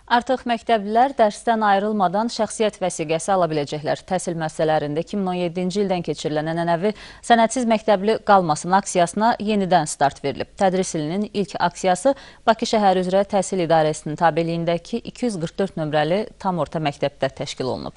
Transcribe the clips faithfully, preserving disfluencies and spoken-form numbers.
Artıq məktəblilər dərsdən ayrılmadan şəxsiyyət vəsiqəsi ala biləcəklər. Təhsil müəssisələrində iki min on yeddinci ildən keçirilən ənənəvi sənədsiz məktəbli qalmasın aksiyasına yenidən start verilib. Tədris ilinin ilk aksiyası Bakı şəhər üzrə Təhsil İdarəsinin tabeliyindəki iki yüz qırx dörd nömrəli tam orta məktəbdə təşkil olunub.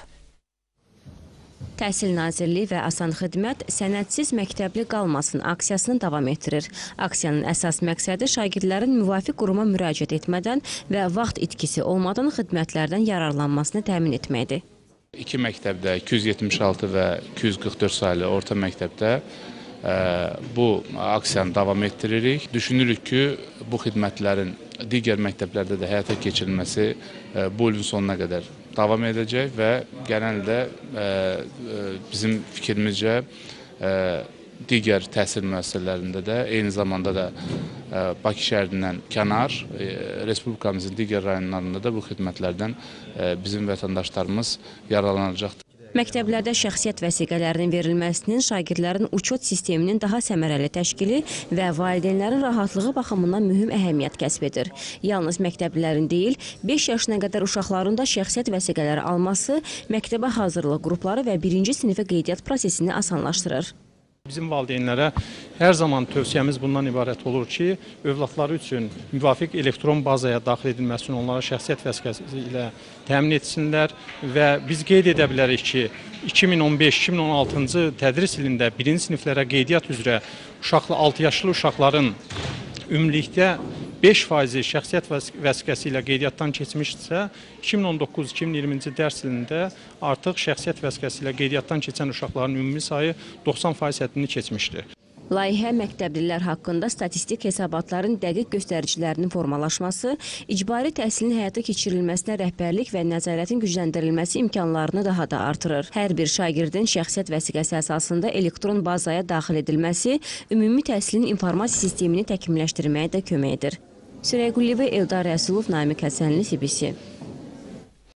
Təhsil Nazirliyi və Asan Xidmət sənədsiz məktəbli qalmasın aksiyasını davam etdirir. Aksiyanın əsas məqsədi şagirdlərin müvafiq quruma müraciət etmədən və vaxt itkisi olmadan xidmətlərdən yararlanmasını təmin etməkdir. İki məktəbdə iki yüz yetmiş altı və iki yüz qırx dörd saylı orta məktəbdə ə, bu aksiyanı davam etdiririk. Düşünürük ki, bu xidmətlərin digər məktəblərdə də həyata keçirilməsi ə, bu ilin sonuna qədər davam edəcək və genəldə ə, ə, bizim fikrimizcə ə, digər təhsil müəssisələrində də eyni zamanda da ə, Bakı şəhərindən kənar ə, Respublikamızın digər rayonlarında da bu xidmətlərdən ə, bizim vətəndaşlarımız yararlanacaqdır. Məktəblərdə şəxsiyyət vəsiqələrinin verilməsinin şagirdlərin uçot sisteminin daha səmərəli təşkili və valideynlərin rahatlığı baxımından mühüm əhəmiyyət kəsb edir. Yalnız məktəblilərin deyil, beş yaşına qədər uşaqların da şəxsiyyət vəsiqələri alması məktəbə hazırlıq qrupları və birinci sinifə qeydiyyat prosesini asanlaşdırır. Bizim valideynlərə hər zaman tövsiyəmiz bundan ibarət olur ki, övladları üçün müvafiq elektron bazaya daxil edilməsi üçün onlara şəxsiyyət vəsiqəsi ilə təmin etsinlər və biz qeyd edə bilərik ki, iki min on beş iki min on altıncı tədris ilində birinci siniflərə qeydiyyat üzrə uşaqlı altı yaşlı uşaqların ümumilikdə beş faizi şəxsiyyət vəsiqəsi ilə qeydiyyatdan keçmişdirsə, iki min on doqquz iki min iyirminci dərs ilində artıq şəxsiyyət vəsiqəsi ilə qeydiyyatdan keçən uşaqların ümumi sayı doxsan faiz həddini keçmişdir. Layihə məktəblilər haqqında statistik hesabatların dəqiq göstəricilərinin formalaşması, icbari təhsilin həyata keçirilməsinə rəhbərlik və nəzarətin gücləndirilməsi imkanlarını daha da artırır. Hər bir şagirdin şəxsiyyət vəsiqəsi əsasında elektron bazaya daxil edilməsi, ümumi təhsilin informasiya sistemini təkmilləşdirməyə də kömək edir. Süreyya Qulliyeva, Eldar Rəsulov, Namiq Həsənli, C B C.